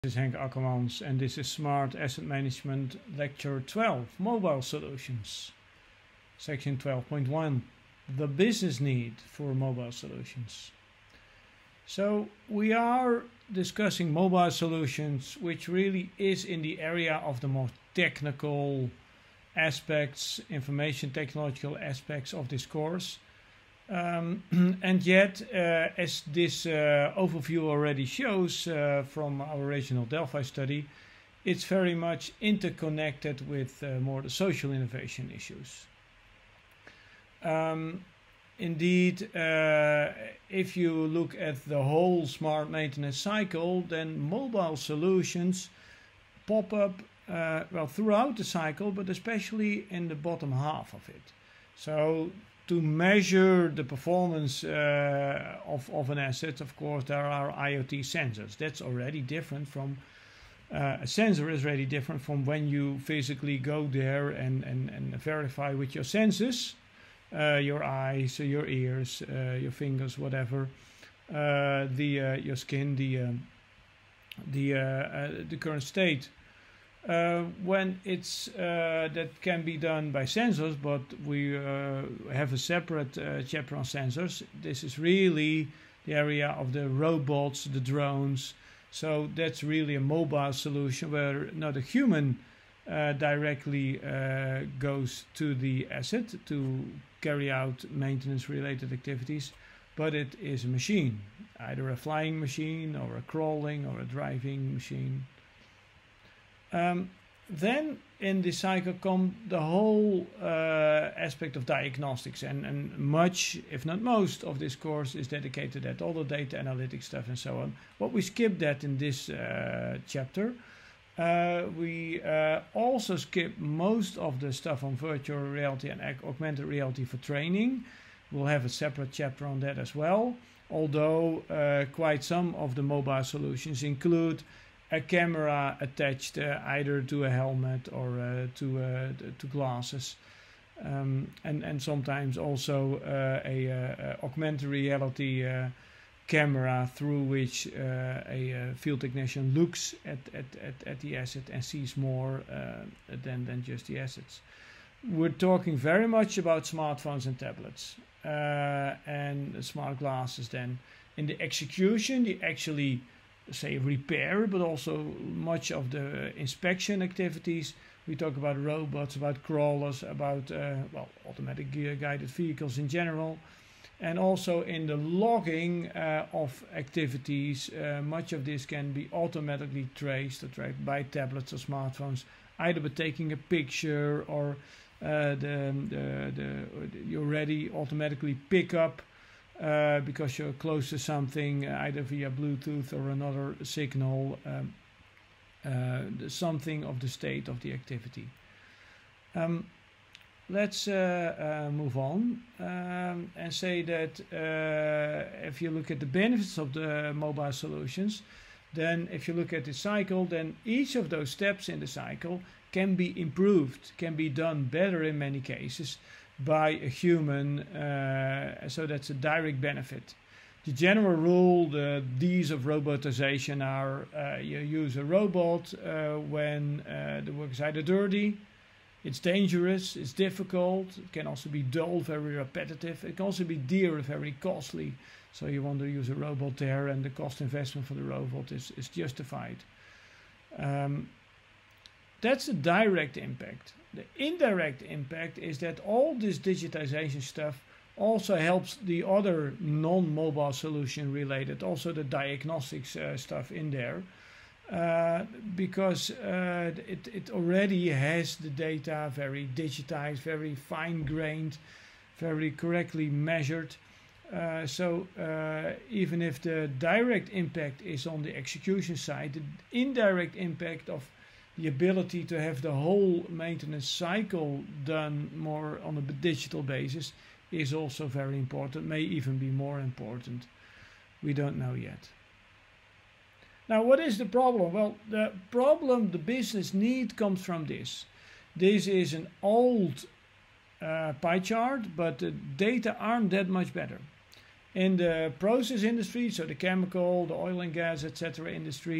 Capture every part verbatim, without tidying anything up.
This is Henk Akkermans and this is Smart Asset Management Lecture twelve, Mobile Solutions. Section twelve point one, the business need for mobile solutions. So we are discussing mobile solutions, which really is in the area of the more technical aspects, information technological aspects of this course. Um, and yet, uh, as this uh, overview already shows uh, from our original Delphi study, it's very much interconnected with uh, more the social innovation issues. Um, indeed, uh, if you look at the whole smart maintenance cycle, then mobile solutions pop up uh, well throughout the cycle, but especially in the bottom half of it. So to measure the performance uh, of, of an asset, of course, there are IoT sensors. That's already different from, uh, a sensor is already different from when you physically go there and, and, and verify with your senses, uh, your eyes, your ears, uh, your fingers, whatever, uh, the, uh, your skin, the, uh, the, uh, uh, the current state. Uh, when it's uh, that can be done by sensors, but we uh, have a separate uh, chapter on sensors. This is really the area of the robots, the drones. So that's really a mobile solution where not a human uh, directly uh, goes to the asset to carry out maintenance related activities, but it is a machine, either a flying machine or a crawling or a driving machine. Um, then in the cycle come the whole uh, aspect of diagnostics, and, and much, if not most, of this course is dedicated to that, all the data analytics stuff and so on. But we skip that in this uh, chapter. Uh, we uh, also skip most of the stuff on virtual reality and augmented reality for training. We'll have a separate chapter on that as well, although uh, quite some of the mobile solutions include a camera attached uh, either to a helmet or uh, to uh, to glasses, um, and and sometimes also uh, a, a augmented reality uh, camera through which uh, a, a field technician looks at, at at at the asset and sees more uh, than than just the assets. We're talking very much about smartphones and tablets uh, and smart glasses. Then in the execution, the actually say repair, but also much of the inspection activities. We talk about robots, about crawlers, about uh, well, automatic gear guided vehicles in general, and also in the logging uh, of activities. Uh, much of this can be automatically traced or tracked by tablets or smartphones, either by taking a picture or uh, the, the, the you already automatically pick up Uh, because you're close to something, uh, either via Bluetooth or another signal, um, uh, something of the state of the activity. Um, let's uh, uh, move on um, and say that uh, if you look at the benefits of the mobile solutions, then if you look at the cycle, then each of those steps in the cycle can be improved, can be done better in many cases by a human, uh, so that's a direct benefit. The general rule, the D's of robotization are uh, you use a robot uh, when uh, the work is either dirty, it's dangerous, it's difficult, it can also be dull, very repetitive, it can also be dear, very costly. So you want to use a robot there and the cost investment for the robot is, is justified. Um, that's a direct impact. The indirect impact is that all this digitization stuff also helps the other non-mobile solution related, also the diagnostics uh, stuff in there, uh, because uh, it, it already has the data very digitized, very fine-grained, very correctly measured. Uh, so uh, even if the direct impact is on the execution side, the indirect impact of the ability to have the whole maintenance cycle done more on a digital basis is also very important, may even be more important. We don't know yet. Now, what is the problem? Well, the problem, the business need comes from this. This is an old uh, pie chart, but the data aren't that much better. In the process industry, so the chemical, the oil and gas, et cetera industry,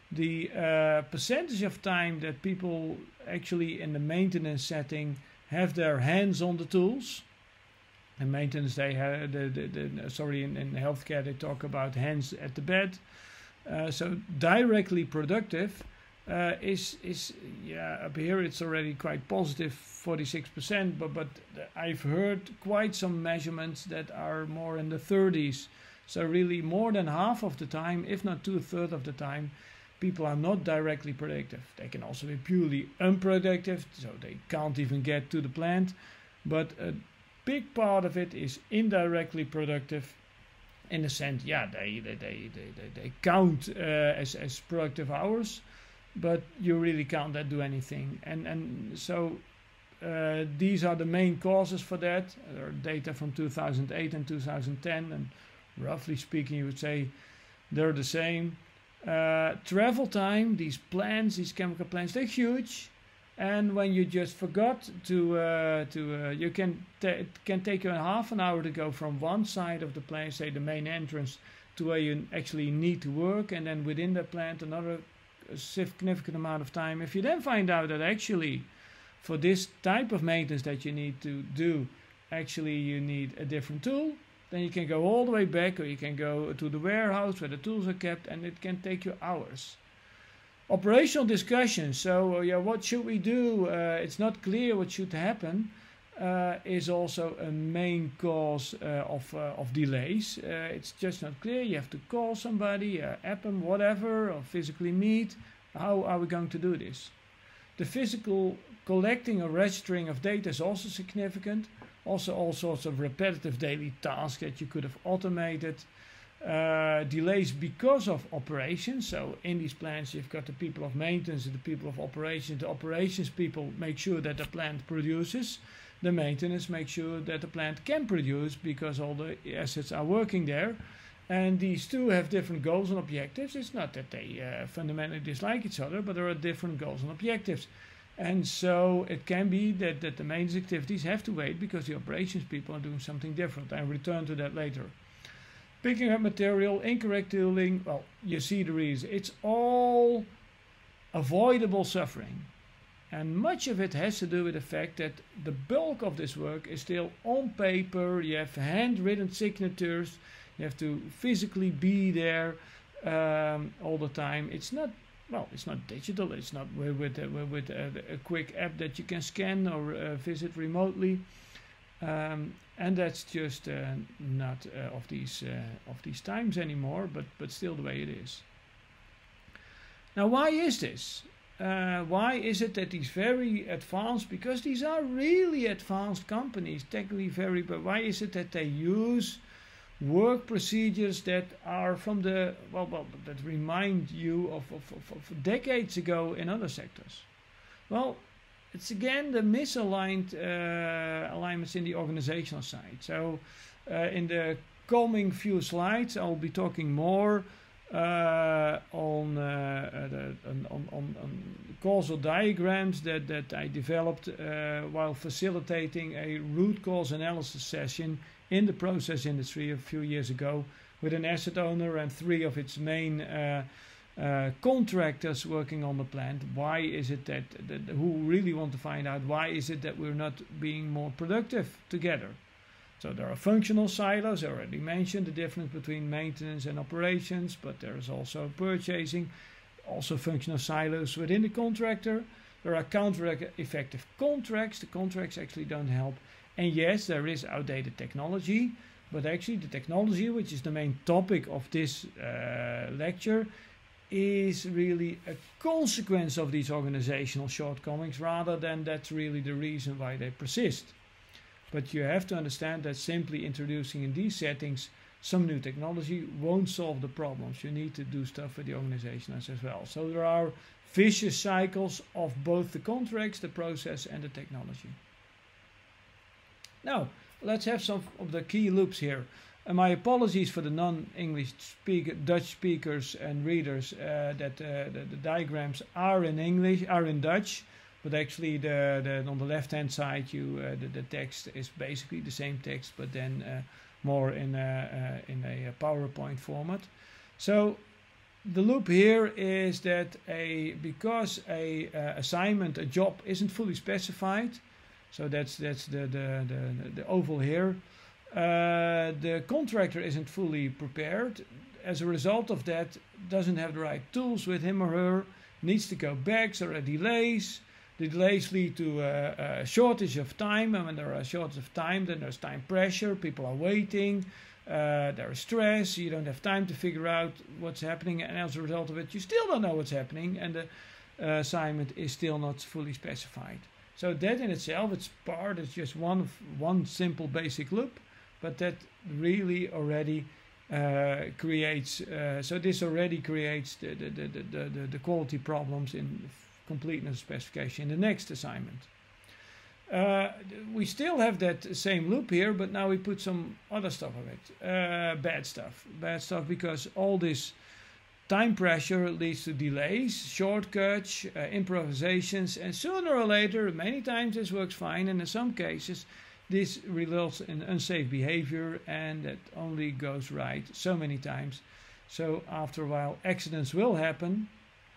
the uh, percentage of time that people actually in the maintenance setting have their hands on the tools. In maintenance, they have the, the, the sorry in, in healthcare they talk about hands at the bed. Uh, so directly productive uh, is is yeah up here it's already quite positive forty-six percent, but but I've heard quite some measurements that are more in the thirties. So really more than half of the time, if not two thirds of the time, people are not directly productive. They can also be purely unproductive, so they can't even get to the plant. But a big part of it is indirectly productive. In the sense, yeah, they they they they, they count uh, as as productive hours, but you really can't that do anything. And and so uh, these are the main causes for that. There are data from two thousand eight and two thousand ten, and roughly speaking, you would say they're the same. Uh, travel time, these plants, these chemical plants, they're huge. And when you just forgot to, uh, to uh, you can ta it can take you a half an hour to go from one side of the plant, say the main entrance, to where you actually need to work, and then within that plant another significant amount of time. If you then find out that actually for this type of maintenance that you need to do, actually you need a different tool, then you can go all the way back, or you can go to the warehouse where the tools are kept, and it can take you hours. Operational discussion. So uh, yeah, what should we do? Uh, it's not clear what should happen. Uh, is also a main cause uh, of uh, of delays. Uh, it's just not clear. You have to call somebody, uh, app them, whatever, or physically meet. How are we going to do this? The physical collecting or registering of data is also significant. Also, all sorts of repetitive daily tasks that you could have automated. Uh, delays because of operations. So in these plants you've got the people of maintenance and the people of operations. The operations people make sure that the plant produces. The maintenance makes sure that the plant can produce because all the assets are working there. And these two have different goals and objectives. It's not that they uh, fundamentally dislike each other, but there are different goals and objectives. And so it can be that, that the maintenance activities have to wait because the operations people are doing something different. I'll return to that later. Picking up material, incorrect tooling, well, you see the reason. It's all avoidable suffering. And much of it has to do with the fact that the bulk of this work is still on paper. You have handwritten signatures. You have to physically be there um, all the time. It's not, well, it's not digital. It's not with, with, uh, with uh, a quick app that you can scan or uh, visit remotely. Um, and that's just uh, not uh, of these uh, of these times anymore, but but still the way it is. Now, why is this? Uh, why is it that these very advanced, because these are really advanced companies, technically very, but why is it that they use work procedures that are from the, well, well that remind you of, of, of, of decades ago in other sectors? Well, it's again the misaligned uh, alignments in the organizational side. So uh, in the coming few slides, I'll be talking more uh, on, uh, the, on, on, on causal diagrams that, that I developed uh, while facilitating a root cause analysis session in the process industry a few years ago with an asset owner and three of its main uh, Uh, contractors working on the plant. Why is it that, that who really want to find out why is it that we're not being more productive together? So there are functional silos. I already mentioned the difference between maintenance and operations, but there's also purchasing, also functional silos within the contractor. There are counter-effective contracts. The contracts actually don't help. And yes, there is outdated technology, but actually the technology, which is the main topic of this uh, lecture, is really a consequence of these organizational shortcomings rather than that's really the reason why they persist. But you have to understand that simply introducing in these settings some new technology won't solve the problems. You need to do stuff with the organization as well. So there are vicious cycles of both the contracts, the process and the technology. Now, let's have some of the key loops here. And my apologies for the non-English speaker, Dutch speakers and readers uh, that uh, the, the diagrams are in English, are in Dutch, but actually the, the on the left-hand side, you uh, the, the text is basically the same text, but then uh, more in a, uh, in a PowerPoint format. So the loop here is that a because a uh, assignment, a job isn't fully specified, so that's that's the the the, the oval here. Uh, the contractor isn't fully prepared. As a result of that, doesn't have the right tools with him or her, needs to go back, so there are delays. The delays lead to a, a shortage of time, and when there are a shortage of time, then there's time pressure, people are waiting, uh, there is stress, you don't have time to figure out what's happening, and as a result of it, you still don't know what's happening, and the uh, assignment is still not fully specified. So that in itself, it's part, it's just one, one simple basic loop, but that really already uh, creates, uh, so this already creates the, the, the, the, the, the quality problems in completeness specification in the next assignment. Uh, we still have that same loop here, but now we put some other stuff of it. Uh, bad stuff. Bad stuff because all this time pressure leads to delays, shortcuts, uh, improvisations, and sooner or later, many times this works fine, and in some cases this results in unsafe behavior, and that only goes right so many times. So after a while accidents will happen,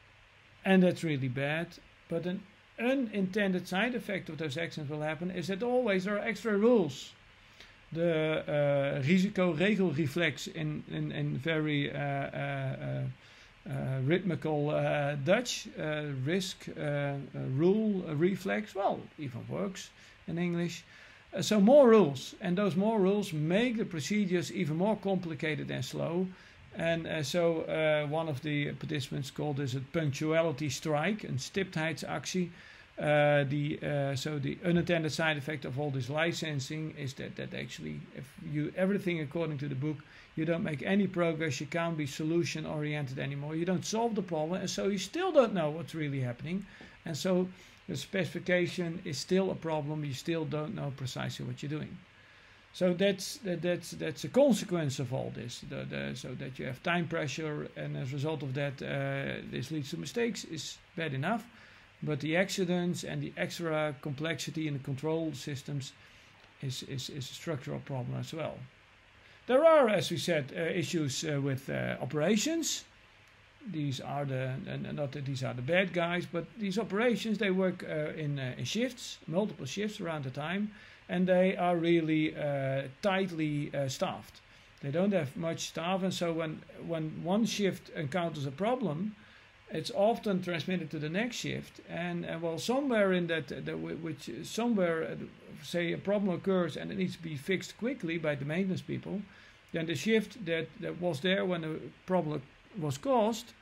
and that's really bad. But an unintended side effect of those accidents will happen is that always there are extra rules. The uh, risico-regelreflex in, in, in very uh, uh, uh, rhythmical uh, Dutch, uh, risk, uh, uh, rule, uh, reflex, well, even works in English. Uh, so more rules, and those more rules make the procedures even more complicated and slow. And uh, so uh, one of the participants called this a punctuality strike, een stiptheidsactie. Uh, the, uh, so the unintended side effect of all this licensing is that, that actually if you everything according to the book, you don't make any progress, you can't be solution oriented anymore, you don't solve the problem, and so you still don't know what's really happening. And so the specification is still a problem, you still don't know precisely what you're doing. So that's that, that's that's a consequence of all this. The, the, so that you have time pressure, and as a result of that, uh, this leads to mistakes is bad enough. But the accidents and the extra complexity in the control systems is is, is a structural problem as well. There are, as we said, uh, issues uh, with uh, operations. These are the and not that these are the bad guys, but these operations, they work uh, in uh, in shifts, multiple shifts around the time. And they are really uh, tightly uh, staffed. They don't have much staff, and so when when one shift encounters a problem, it's often transmitted to the next shift. And, and well, somewhere in that, uh, the, which somewhere, uh, say a problem occurs and it needs to be fixed quickly by the maintenance people, then the shift that, that was there when the problem was caused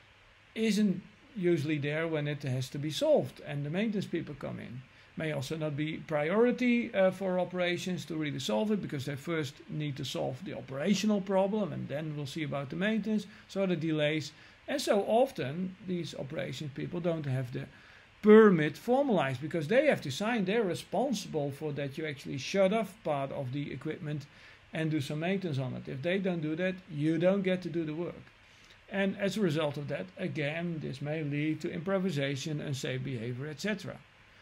isn't usually there when it has to be solved, and the maintenance people come in. May also not be priority uh, for operations to really solve it, because they first need to solve the operational problem, and then we'll see about the maintenance, so the delays. And so often these operations people don't have the permit formalized, because they have to sign, they're responsible for that you actually shut off part of the equipment and do some maintenance on it. If they don't do that, you don't get to do the work. And as a result of that, again, this may lead to improvisation, unsafe behavior, et cetera.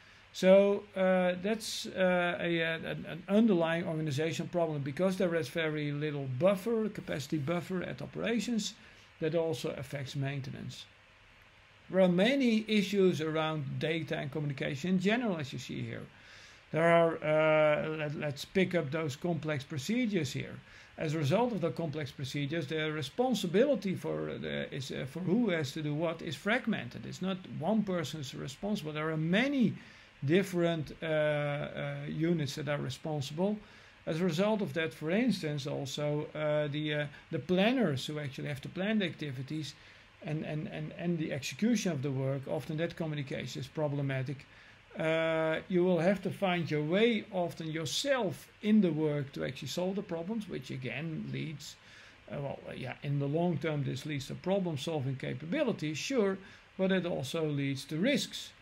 So uh, that's uh, a, a, an underlying organizational problem, because there is very little buffer, capacity buffer at operations, that also affects maintenance. There are many issues around data and communication in general, as you see here. There are, uh, let, let's pick up those complex procedures here. As a result of the complex procedures, the responsibility for, the, is, uh, for who has to do what is fragmented. It's not one person is responsible. There are many different uh, uh, units that are responsible. As a result of that, for instance, also uh, the uh, the planners who actually have to plan the activities and, and, and, and the execution of the work, often that communication is problematic. Uh, you will have to find your way often yourself in the work to actually solve the problems, which again leads, uh, well, uh, yeah, in the long term this leads to problem solving capabilities, sure, but it also leads to risks.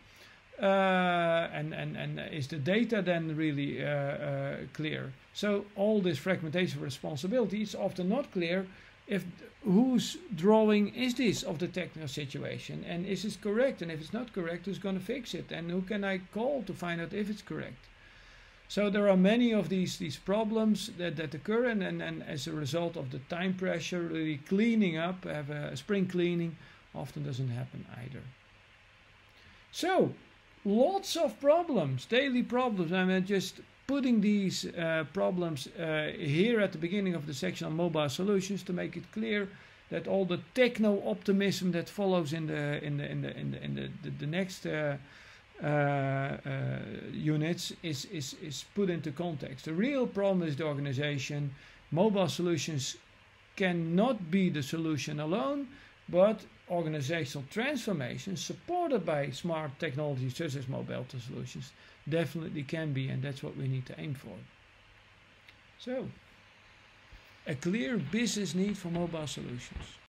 Uh, and, and, and is the data then really uh, uh, clear? So all this fragmentation of responsibility is often not clear if whose drawing is this of the technical situation, and is this correct, and if it's not correct, who's going to fix it, and who can I call to find out if it's correct? So there are many of these these problems that, that occur, and, and, and as a result of the time pressure, really cleaning up, have a spring cleaning, often doesn't happen either. So lots of problems, daily problems. I mean, just putting these uh, problems uh, here at the beginning of the section on mobile solutions to make it clear that all the techno optimism that follows in the in the in the in the, in the, the, the next uh, uh, uh, units is, is is put into context. The real problem is the organization. Mobile solutions cannot be the solution alone, but organizational transformation supported by smart technologies such as mobile solutions definitely can be, and that's what we need to aim for. So, a clear business need for mobile solutions.